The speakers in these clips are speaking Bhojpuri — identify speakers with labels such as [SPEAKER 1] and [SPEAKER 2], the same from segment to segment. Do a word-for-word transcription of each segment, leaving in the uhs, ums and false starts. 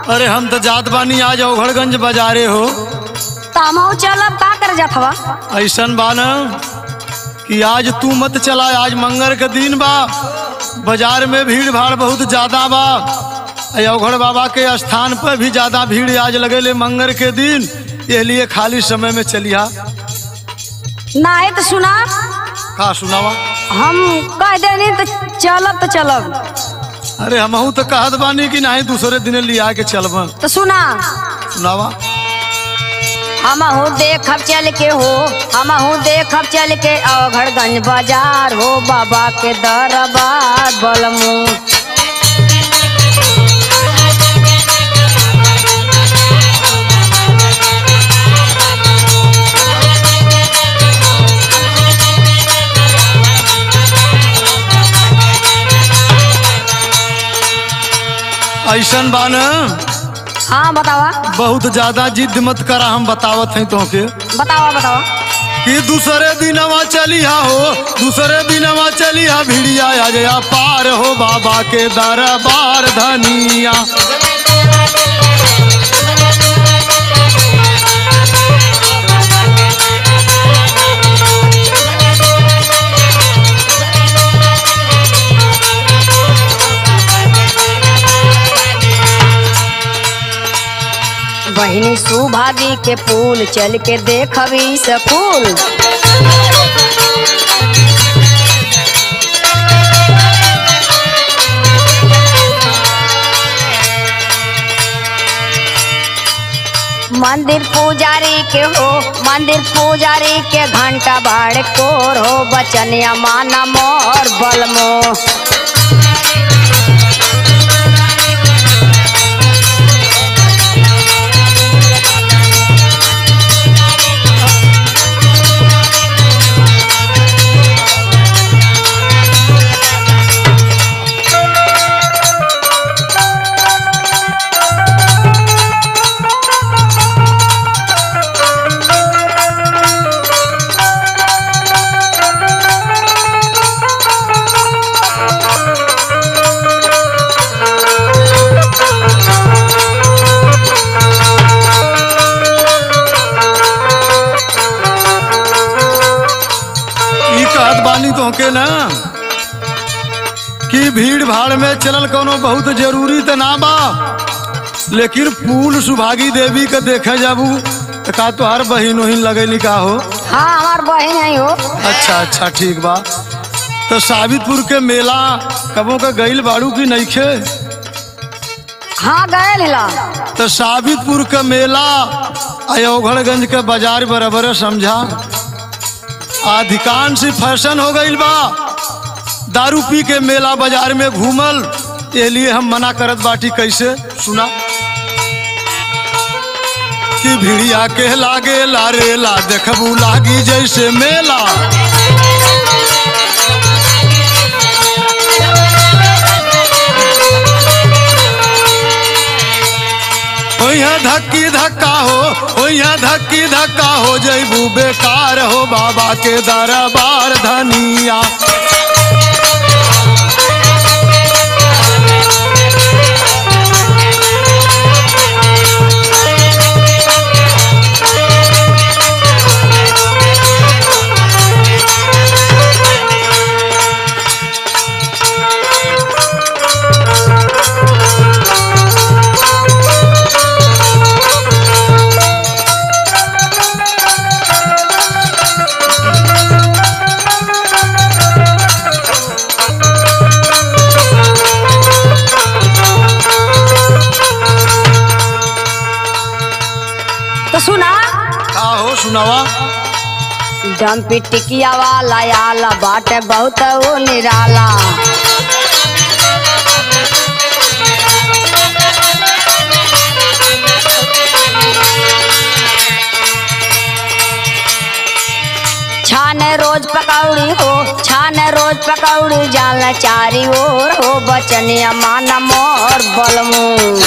[SPEAKER 1] अरे हम तो जात बानी आज औघड़गंज बाजारे हो।
[SPEAKER 2] तामाओ चलब का कर जात हवा?
[SPEAKER 1] ऐसन बा न कि आज तू मत चला, आज मंगर के दिन बा, बाजार में भीड़ भाड़ बहुत ज्यादा बा। औघड़ बाबा के स्थान पर भी ज्यादा भीड़ आज लगेले मंगर के दिन, इसलिए खाली समय में चलिया।
[SPEAKER 2] ना है तो सुना,
[SPEAKER 1] का सुनावा?
[SPEAKER 2] हम कह देनी तो चलब तो चलब।
[SPEAKER 1] अरे हमहू तो कहत बानी कि नहीं दूसरे दिन लिया के चलब।
[SPEAKER 2] तो सुना
[SPEAKER 1] सुनावा।
[SPEAKER 2] हमहू देखब चल के हो, हमहू देखब चल के औघड़गंज बाजार हो, बाबा के दरबार बलमू।
[SPEAKER 1] ऐसन बा न?
[SPEAKER 2] हाँ बतावा।
[SPEAKER 1] बहुत ज्यादा जिद मत करा, हम बतावत हैं तोहके।
[SPEAKER 2] बतावा बतावा।
[SPEAKER 1] कि दूसरे दिनवा चलिया हो, दूसरे दिनवा चलिया, भिड़िया आ गया पार हो, बाबा के दरबार धनिया।
[SPEAKER 2] बहिनी सुभागी के फूल चल के देखबी सकूल। मंदिर पुजारी के हो, मंदिर पुजारी के घंटा बाड़ कोर हो, बचनिया माना मोर बलमो।
[SPEAKER 1] के ना कि भीड़ भाड़ में चलल कोनो बहुत जरूरी तो ना बा, लेकिन फूल सुभागी देवी के देखे जाबू तो का तोहार बहिन वहीन लगेली का हो?
[SPEAKER 2] हाँ हमार बहिन है हो।
[SPEAKER 1] अच्छा अच्छा ठीक बा। तो साबितपुर के मेला कबो का गईल बाड़ू की नइखे?
[SPEAKER 2] हाँ गए ला।
[SPEAKER 1] तो साबितपुर के मेला औघड़गंज के बाजार बराबर समझा। अधिकांश फैशन हो गईल बा दारू पी के मेला बाजार में घूमल, ये लिए हम मना करत बाटी। कैसे सुना कि भिड़िया के लागे लारेला, देखबू लागी जैसे मेला। ओया धक्की धक्का हो, ओया धक्की धक्का हो, जैबू बेकार हो, बाबा के दरबार धनिया। सुनावा।
[SPEAKER 2] डंपी टिकिया वाला आला बाटे बहुत वो निराला। छाने रोज पकौड़ी हो, छाने रोज पकौड़ी, जाला चारी ओर हो, बचनिया माना मोर बलमू।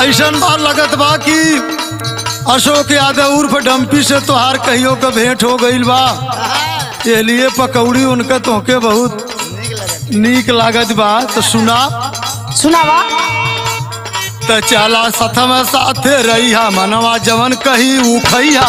[SPEAKER 1] ऐसन बार लगत बा कि अशोक यादव उर्फ डम्पी से तोहार कहियो का भेंट हो गईल बा, ये लिए पकौड़ी उनका तोहके बहुत नीक लागत बा। तो सुना
[SPEAKER 2] सुनावा।
[SPEAKER 1] तो चला सथम साथे रहिया, मनवा जवन कही ऊ खैया।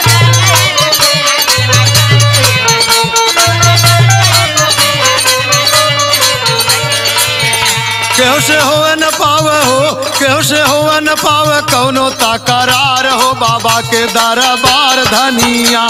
[SPEAKER 1] केहू से होवे न पावे हो, केहू से होवे न पावे कौनो तकरार हो, बाबा के दरबार धनिया।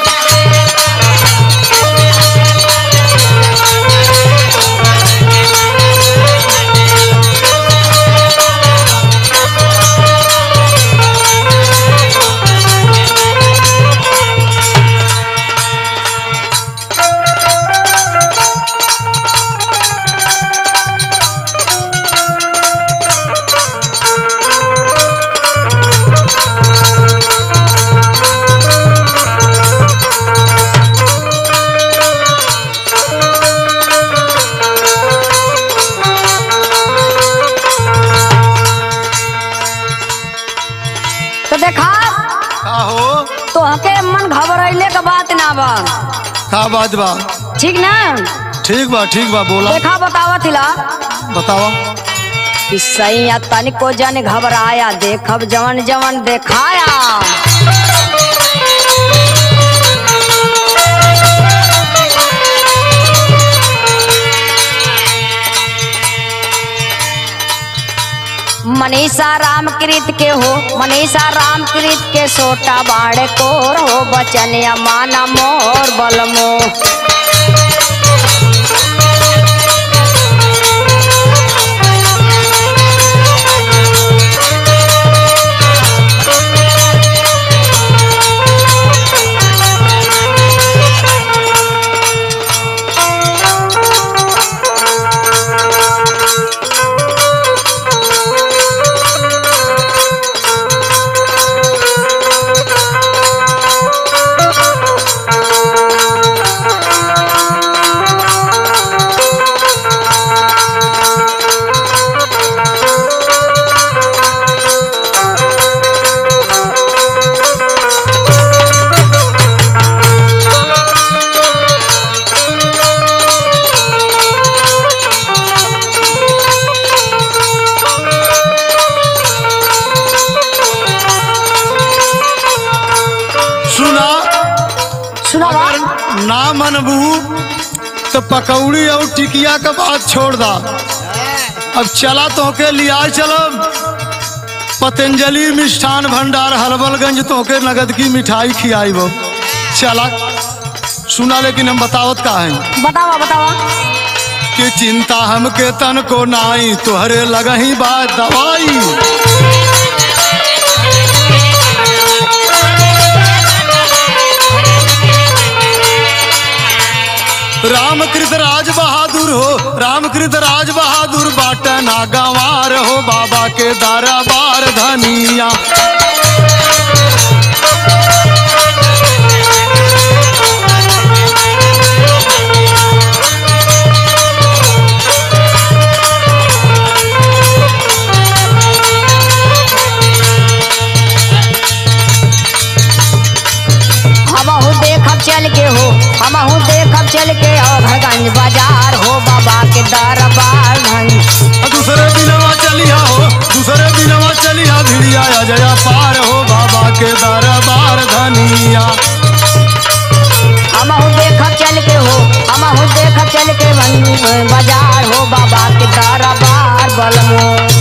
[SPEAKER 2] तोहके मन घबराइले का बात ना बा।
[SPEAKER 1] का बात बा?
[SPEAKER 2] ठीक ना?
[SPEAKER 1] ठीक बा ठीक बा बोला।
[SPEAKER 2] देखा बतावा थिला।
[SPEAKER 1] बतावा।
[SPEAKER 2] कि सैया तनिको जन घबराया, देखब जवन जवन देखाया। मनीषा रामकृत के हो, मनीषा रामकृत के सोटा बाड़े कोर हो, बचनिया माना मोर बलमो। ना मनबू तो पकौड़ी और टिकिया का बात छोड़ दा। अब चला तो के लिया चलो पतंजलि मिष्ठान भंडार हलबलगंज, तो के नगद की मिठाई खिलाई वो। चला सुना, लेकिन हम बतावत का है। बतावा बतावा।
[SPEAKER 1] कि चिंता हमके तन को नाई, तुहरे लगही बात दवाई। रामकृत राज बहादुर हो, रामकृत राज बहादुर बाटना गंवार हो, बाबा के दरबार धनिया।
[SPEAKER 2] चल के हो, हमहू देखब चल के औघरगंज बाजार हो, बाबा के दरबार धनिया।
[SPEAKER 1] दूसरे दिनवा चलिया हो, दूसरे दिनवा चलिया भिड़िया अजया पार हो, बाबा के दरबार धनिया।
[SPEAKER 2] हमहू देखब चल के हो, हमहू देखब चल के बाजार हो, बाबा के दरबार बलमो।